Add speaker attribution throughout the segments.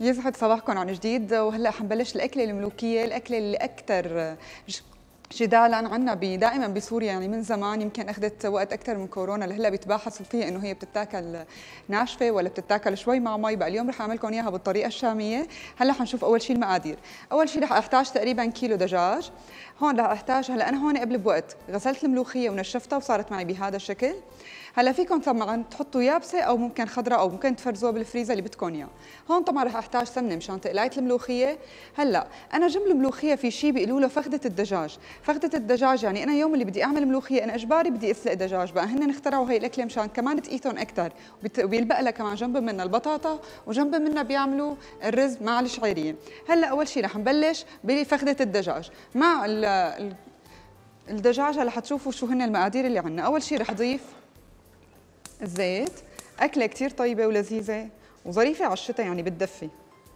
Speaker 1: يسعد صباحكم عن جديد. وهلا حنبلش الاكله الملوكيه، الاكله اللي اكثر جدالا عنا دائما بسوريا، يعني من زمان، يمكن اخذت وقت اكثر من كورونا لهلا بيتباحثوا فيها انه هي بتتاكل ناشفه ولا بتتاكل شوي مع مي. بقى اليوم رح اعمل لكم اياها بالطريقه الشاميه. هلا حنشوف اول شيء المقادير. اول شيء رح احتاج تقريبا كيلو دجاج. هون رح احتاج، هلا انا هون قبل بوقت غسلت الملوخيه ونشفتها وصارت معي بهذا الشكل. هلا فيكم طبعا تحطوا يابسه او ممكن خضراء او ممكن تفرزوها بالفريزر اللي بدكم اياه. هون طبعا رح احتاج سمنه مشان تقلايه الملوخيه. هلا انا جنب الملوخيه في شيء بيقولوا له فخده الدجاج. فخده الدجاج يعني انا يوم اللي بدي اعمل ملوخيه انا اجباري بدي اسلق دجاج. بقى هن اخترعوا هي الاكله مشان كمان تقيتهم اكثر، وبيلبق لها كمان جنب منها البطاطا وجنب منها بيعملوا الرز مع الشعيريه. هلا اول شيء رح نبلش بفخده الدجاج مع الدجاج. هلا حتشوفوا شو هن المقادير اللي عندنا. اول شيء رح اضيف الزيت. أكلة كتير طيبة ولذيذة وظريفة على الشتاء، يعني بتدفي.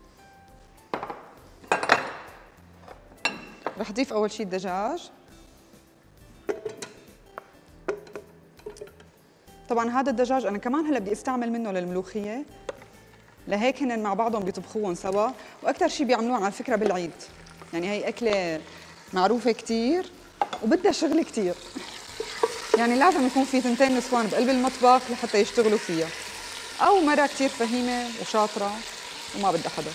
Speaker 1: رح أضيف أول شي الدجاج. طبعاً هذا الدجاج أنا كمان هلا بدي استعمل منه للملوخية، لهيك هن مع بعضهم بيطبخوهم سوا، وأكثر شي بيعملوه على فكرة بالعيد. يعني هي أكلة معروفة كتير وبدها شغل كتير، يعني لازم يكون في ثنتين نسوان بقلب المطبخ لحتى يشتغلوا فيها، أو مرة كتير فهيمة وشاطرة وما بدها حدا.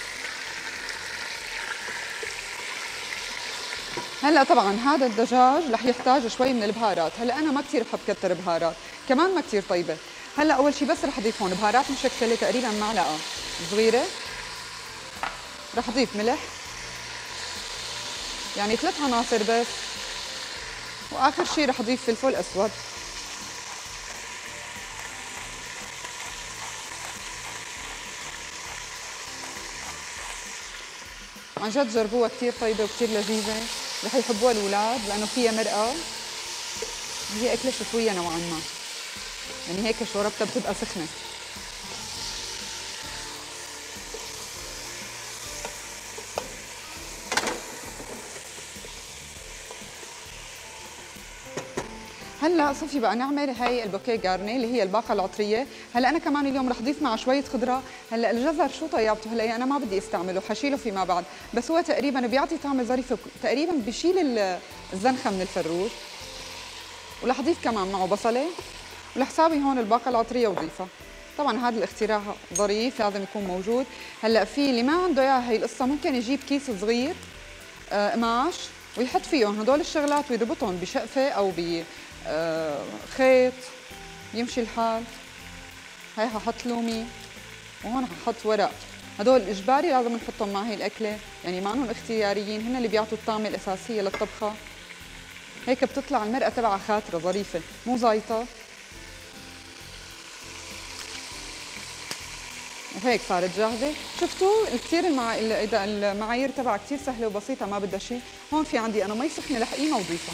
Speaker 1: هلا طبعا هذا الدجاج رح يحتاج شوي من البهارات. هلا أنا ما كتير بحب كتر بهارات، كمان ما كتير طيبة. هلا أول شي بس رح أضيف هون بهارات مشكلة تقريبا معلقة صغيرة. رح أضيف ملح، يعني 3 عناصر بس. وآخر شي رح أضيف فلفل أسود. عن جد جربوها، كتير طيبة وكتير لذيذة، رح يحبوها الأولاد لأنه فيها مرقة. هي أكلة شتوية نوعاً ما، يعني هيك شوربتها بتبقى سخنة. هلا صفي بقى نعمل هاي البوكيه غارني اللي هي الباقه العطريه. هلا انا كمان اليوم رح اضيف معه شويه خضره. هلا الجزر شو طيابته، هلا انا ما بدي استعمله، حشيله فيما بعد، بس هو تقريبا بيعطي طعم ظريف، تقريبا بشيل الزنخه من الفروج. ورح اضيف كمان معه بصله، ورح ساوي هون الباقه العطريه وضيفها. طبعا هذا الاختراع ظريف لازم يكون موجود. هلا في اللي ما عنده اياها هي القصه ممكن يجيب كيس صغير قماش ويحط فيهم هدول الشغلات ويربطهم بشقفه او خيط يمشي الحال. هاي ححط لومي وهون ححط ورق. هدول اجباري لازم نحطهم مع هي الاكله، يعني ما انهم اختياريين، هن اللي بيعطوا الطعمه الاساسيه للطبخه. هيك بتطلع المرقه تبعها خاتره ظريفه مو زايطه. وهيك صارت جاهزه. شفتوا كثير المعايير تبعها كثير سهله وبسيطه، ما بدها شيء. هون في عندي انا مي سخنه رح قيمها وضيفها.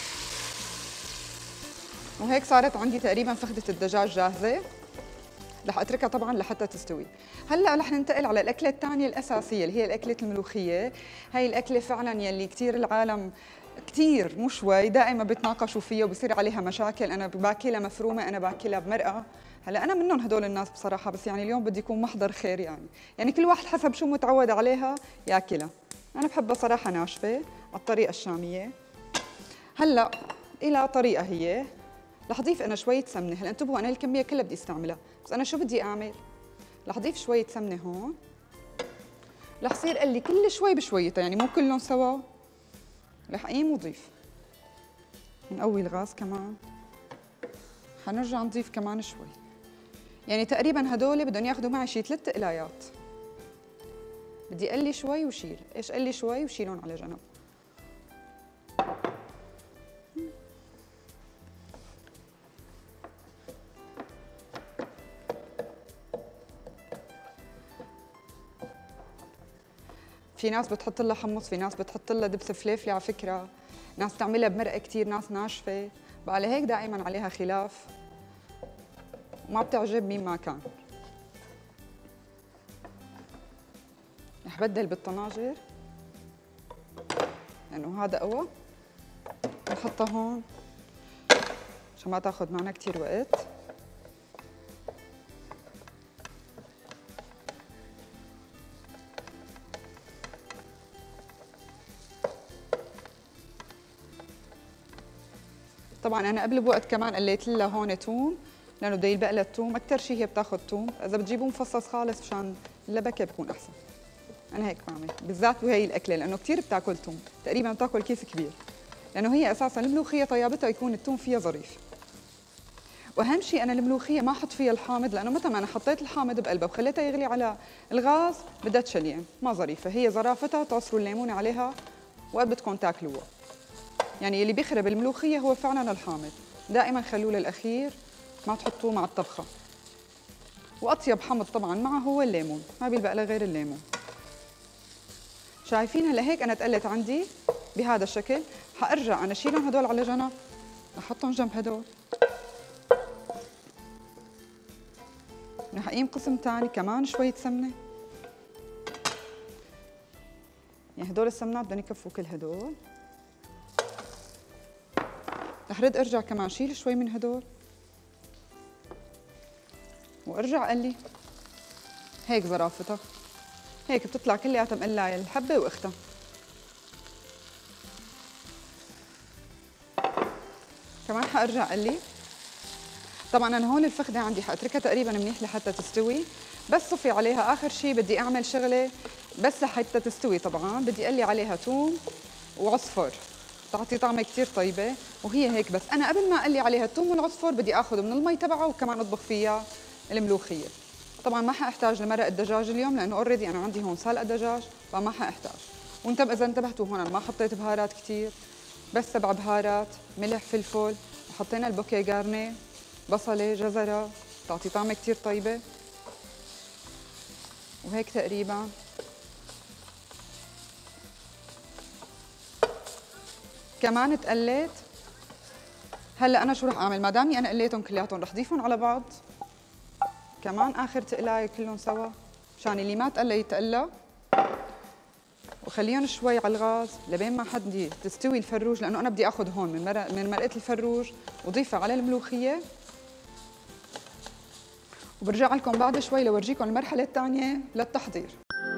Speaker 1: وهيك صارت عندي تقريبا فخدة الدجاج جاهزة. رح اتركها طبعا لحتى تستوي. هلا رح ننتقل على الاكله الثانيه الاساسيه اللي هي الاكله الملوخيه. هي الاكله فعلا يلي كثير العالم كثير مو شوي دائما بتناقشوا فيها وبصير عليها مشاكل. انا باكلها مفرومه، انا باكلها بمرقه. هلا انا منهم هدول الناس بصراحه، بس يعني اليوم بدي يكون محضر خير، يعني كل واحد حسب شو متعود عليها ياكلها. انا بحبها صراحه ناشفه على الطريقه الشاميه. هلا الى طريقه هي رح اضيف انا شويه سمنه. هلا انتبهوا انا الكميه كلها بدي استعملها، بس انا شو بدي اعمل؟ رح اضيف شويه سمنه هون. رح صير قلي كل شوي بشويتها، يعني مو كلهم سوا. رح قيم وضيف. نقوي الغاز كمان. حنرجع نضيف كمان شوي. يعني تقريبا هدول بدهم ياخذوا معي شي 3 قلايات. بدي قلي شوي وشيل، ايش قلي شوي وشيلهم على جنب. في ناس بتحط لها حمص، في ناس بتحط لها دبس فليفله، على فكره ناس بتعملها بمرقه كثير، ناس ناشفه. بقى لهيك دائما عليها خلاف وما بتعجب مين ما كان. رح بدل بالطناجر لانه هذا قوى. نحطها هون عشان ما تاخذ معنا كثير وقت. طبعا انا قبل بوقت كمان قليت لها هون ثوم، لانه بده يلبق لها الثوم، اكثر شيء هي بتاخذ ثوم، اذا بتجيبوه مفصص خالص مشان اللبكه بكون احسن. انا هيك بعمل بالذات بهي الاكله، لانه كثير بتاكل ثوم، تقريبا بتاكل كيس كبير، لانه هي اساسا الملوخيه طيابتها يكون الثوم فيها ظريف. واهم شيء انا الملوخيه ما احط فيها الحامض، لانه متى ما انا حطيت الحامض بقلبها وخليتها يغلي على الغاز بدها تشلين، ما ظريفه. هي ظرافتها تعصروا الليمون عليها وقت بدكم تاكلوها. يعني اللي بيخرب الملوخيه هو فعلا الحامض، دائما خلوه للاخير، ما تحطوه مع الطبخه. واطيب حمض طبعا معه هو الليمون، ما بيلبق له غير الليمون. شايفين هلا هيك انا تقلت عندي بهذا الشكل. حارجع انا اشيلهم هدول على جنب، احطهم جنب هدول. رح اقيم قسم ثاني كمان شويه سمنه، يعني هدول السمنات بدهم يكفوا كل هدول. رح رد ارجع كمان شيل شوي من هدول وارجع اقلي. هيك ظرافتها، هيك بتطلع كلياتها مقلايه الحبه واختها. كمان حارجع اقلي. طبعا انا هون الفخده عندي حاتركها تقريبا منيح لحتى تستوي، بس صفي عليها اخر شيء بدي اعمل شغله بس لحتى تستوي. طبعا بدي اقلي عليها ثوم وعصفر، تعطي طعمه كثير طيبه. وهي هيك بس. انا قبل ما اقلي عليها الثوم والعصفر بدي اخذ من المي تبعها وكمان اطبخ فيها الملوخيه. طبعا ما حاحتاج لمرق الدجاج اليوم، لانه اوريدي انا عندي هون سلق دجاج، فما حاحتاج. اذا انتبهتوا هون أنا ما حطيت بهارات كثير، بس 7 بهارات، ملح، فلفل، وحطينا البوكيه غارنيه، بصله، جزره، تعطي طعمه كثير طيبه. وهيك تقريبا. كمان تقليت. هلا انا شو رح اعمل؟ ما دامني انا قليتهم كلياتهم رح ضيفهم على بعض كمان اخر تقلايه كلهم سوا، مشان اللي ما تقلى يتقلى. وخليهم شوي على الغاز لبين ما حد تستوي الفروج، لانه انا بدي اخذ هون من مرقه الفروج وضيفها على الملوخيه. وبرجع لكم بعد شوي لورجيكم المرحله الثانيه للتحضير.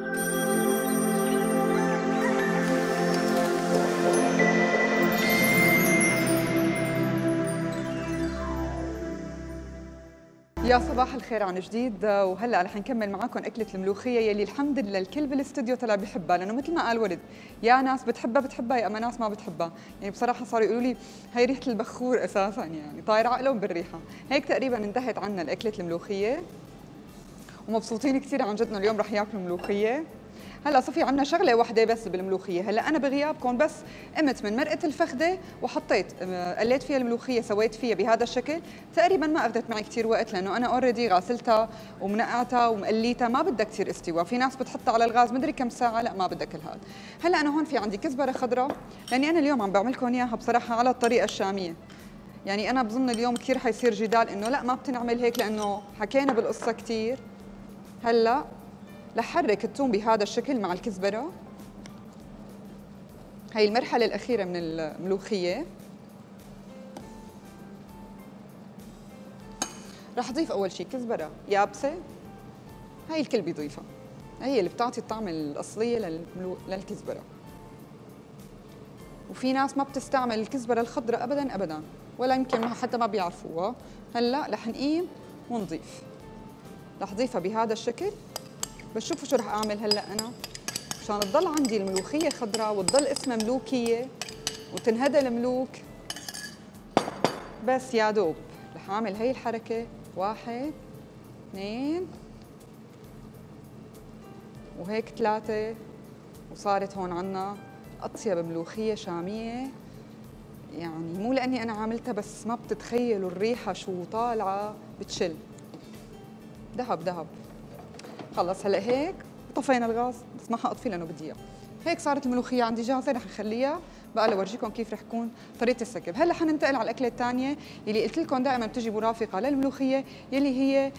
Speaker 1: يا صباح الخير عن جديد. وهلا رح نكمل معكم اكله الملوخيه يلي الحمد لله الكل بالاستوديو طلع بحبها، لانه مثل ما قال ولد يا ناس بتحبها يا اما ناس ما بتحبها. يعني بصراحه صاروا يقولوا لي هي ريحه البخور اساسا، يعني طاير عقلهم بالريحه. هيك تقريبا انتهت عنا الاكله الملوخيه، ومبسوطين كثير عن جد انه اليوم رح ياكلوا ملوخيه. هلا صفي عندنا شغله واحده بس بالملوخيه. هلا انا بغيابكم بس قمت من مرقه الفخده وحطيت قليت فيها الملوخيه، سويت فيها بهذا الشكل. تقريبا ما اخذت معي كثير وقت، لانه انا اوريدي غاسلتها ومنقعتها ومقليتها، ما بدها كثير استوى. في ناس بتحطها على الغاز مدري كم ساعه، لا ما بدها كل هذا. هلا انا هون في عندي كزبره خضراء، لاني انا اليوم عم بعمل لكم اياها بصراحه على الطريقه الشاميه. يعني انا بظن اليوم كثير حيصير جدال انه لا ما بتنعمل هيك، لانه حكينا بالقصه كثير. هلا رح حرك الثوم بهذا الشكل مع الكزبره. هي المرحله الاخيره من الملوخيه. رح اضيف اول شيء كزبره يابسه، هي الكل بيضيفها، هي اللي بتعطي الطعم الاصليه للكزبره. وفي ناس ما بتستعمل الكزبره الخضراء ابدا ابدا، ولا يمكن حتى ما بيعرفوها. هلا رح نقيم ونضيف. رح اضيفها بهذا الشكل. بس شوفوا شو رح اعمل هلا انا مشان تضل عندي الملوخيه خضراء وتضل اسمها ملوكيه وتنهدى الملوك. بس يا دوب رح اعمل هي الحركه، 1 2 وهيك 3، وصارت هون عنا اطيب ملوخيه شاميه. يعني مو لاني انا عاملتها، بس ما بتتخيلوا الريحه شو طالعه، بتشل ذهب ذهب. خلص هلا هيك طفينا الغاز، بس ما حاطفي لانه بدي اياه. هيك صارت الملوخيه عندي جاهزه، رح نخليها بقى لورجيكم كيف رح تكون طريقه السكب. هلا حننتقل على الاكله الثانيه يلي قلت لكم دائما بتجي مرافقه للملوخيه، يلي هي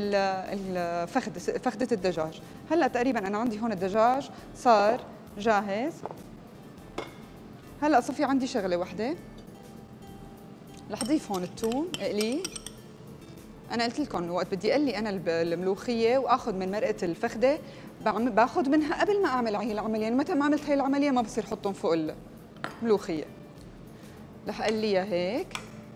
Speaker 1: فخده الدجاج. هلا تقريبا انا عندي هون الدجاج صار جاهز. هلا صفي عندي شغله وحده، رح اضيف هون الثوم اقليه. أنا قلت لكم وقت بدي أقلي أنا الملوخية وآخذ من مرقة الفخدة باخذ منها قبل ما أعمل هي العملية، يعني متى ما عملت هي العملية ما بصير أحطهم فوق الملوخية. رح أقليها هيك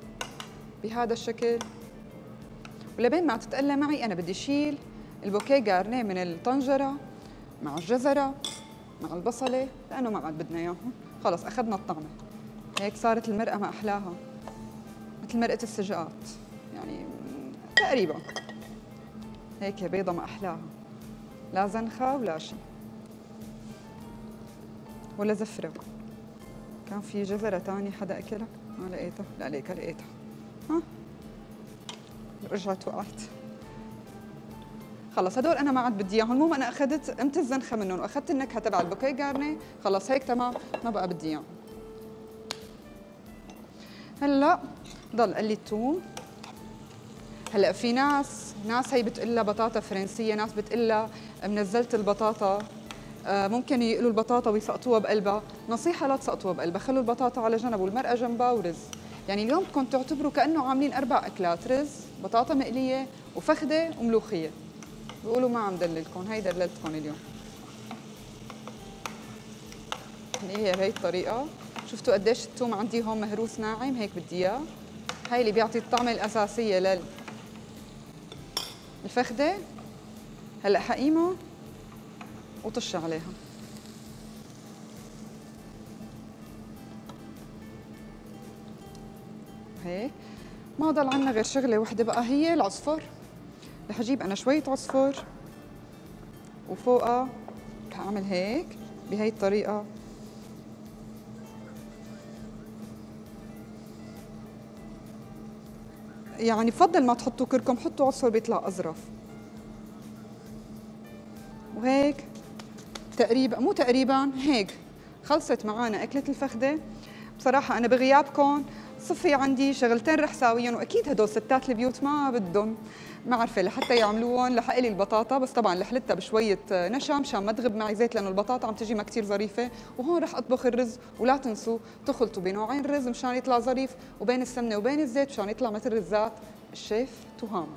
Speaker 1: بهذا الشكل. ولبين ما تتقلى معي انا بدي اشيل البوكيه جارنيه من الطنجره مع الجزره مع البصله، لانه ما عاد بدنا اياهم، خلص اخذنا الطعمه. هيك صارت المرقه ما احلاها، مثل مرقه السجقات يعني تقريبا. هيك يا بيضه ما احلاها، لا زنخه ولا شيء ولا زفره. كان في جزره ثانيه حدا اكلها ما لقيتها، لا ليك لقيتها، ها رجعت وقعت. خلص هدول انا ما عاد بدي اياهم. المهم انا اخذت قمت الزنخه منهم واخذت النكهه تبع البوكيه جارني، خلص هيك تمام، ما بقى بدي اياهم. هلا ضل قلي الثوم. هلا في ناس هي بتقلها بطاطا فرنسيه، ناس بتقلها منزلت البطاطا، ممكن يقلوا البطاطا ويسقطوها بقلبها. نصيحه لا تسقطوها بقلبها، خلوا البطاطا على جنب والمرقه جنبها ورز. يعني اليوم بدكم تعتبروا كانه عاملين 4 اكلات، رز، بطاطا مقليه وفخده وملوخيه. بيقولوا ما عم دللكم، هي دللتكم اليوم. هي بهي الطريقه. شفتوا قديش الثوم عندي هون مهروس ناعم، هيك بدي اياه. هاي اللي بيعطي الطعمه الاساسيه للفخده. هلا حقيمه وطش عليها. هيك ما ضل عنا غير شغله وحده بقى، هي العصفر. رح اجيب انا شويه عصفر وفوقها رح اعمل هيك بهي الطريقه. يعني بفضل ما تحطوا كركم، حطوا عصفر بيطلع اظرف. وهيك تقريبا، مو تقريبا، هيك خلصت معنا اكله الفخده. بصراحه انا بغيابكم صفي عندي شغلتين رح ساويهم، واكيد هدول ستات البيوت ما بدهم، ما عرفه لحتى يعملوهم. رح اقلي البطاطا، بس طبعا رح لتها بشويه نشا مشان ما تغب معي زيت، لانه البطاطا عم تجي ما كثير ظريفه. وهون رح اطبخ الرز، ولا تنسوا تخلطوا بنوعين الرز مشان يطلع ظريف، وبين السمنه وبين الزيت مشان يطلع مثل رزات الشيف تهام.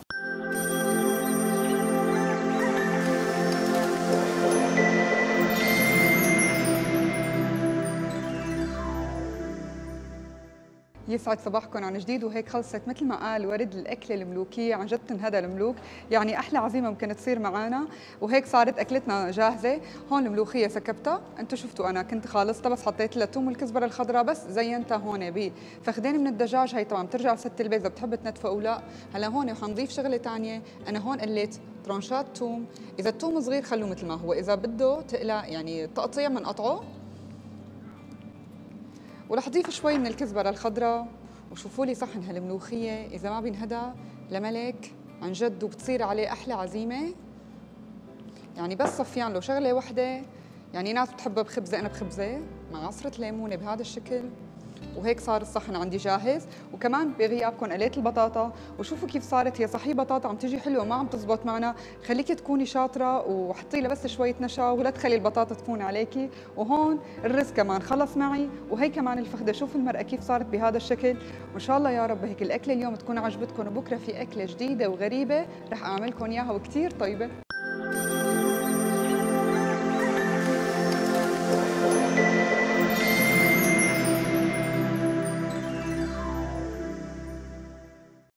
Speaker 1: يسعد صباحكم عن جديد. وهيك خلصت مثل ما قال ورد الأكلة الملوكية، عن جد هذا الملوك يعني أحلى عزيمة ممكن تصير معنا. وهيك صارت أكلتنا جاهزة. هون الملوخية سكبتها، أنتم شفتوا أنا كنت خالصتها، بس حطيت لها ثوم والكزبرة الخضراء بس، زينتها هون بفخدين من الدجاج. هي طبعا بترجع لست البيت إذا بتحب تنتفه أو لا. هلا هون حنضيف شغلة ثانية، أنا هون قليت ترانشات ثوم. إذا الثوم صغير خلوه مثل ما هو، إذا بده تقلع يعني تقطيع بنقطعه. ورح اضيف شوي من الكزبره الخضراء. وشوفوا لي صحن هالملوخيه اذا ما بينهدى لملك عن جد، وبتصير عليه احلى عزيمه. يعني بس صفيان له شغله وحده. يعني ناس بتحبها بخبزه، انا بخبزه مع عصره ليمونه بهذا الشكل. وهيك صار الصحن عندي جاهز. وكمان بغيابكم قليت البطاطا، وشوفوا كيف صارت هي صحيح بطاطا عم تجي حلوه ما عم تزبط معنا. خليكي تكوني شاطره وحطي لها بس شويه نشا، ولا تخلي البطاطا تفون عليكي. وهون الرز كمان خلص معي، وهي كمان الفخده. شوفوا المرقه كيف صارت بهذا الشكل. وان شاء الله يا رب هيك الاكله اليوم تكون عجبتكم، وبكره في اكله جديده وغريبه رح اعملكم اياها وكثير طيبه.